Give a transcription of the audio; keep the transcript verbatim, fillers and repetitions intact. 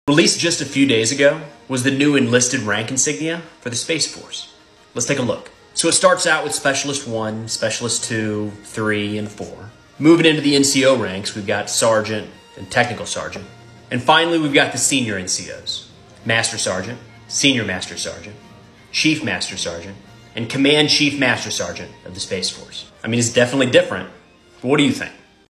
Released just a few days ago was the new enlisted rank insignia for the Space Force. Let's take a look. So it starts out with Specialist one, Specialist two, three, and four. Moving into the N C O ranks, we've got Sergeant and Technical Sergeant. And finally, we've got the senior N C Os. Master Sergeant, Senior Master Sergeant, Chief Master Sergeant, and Command Chief Master Sergeant of the Space Force. I mean, it's definitely different, but what do you think?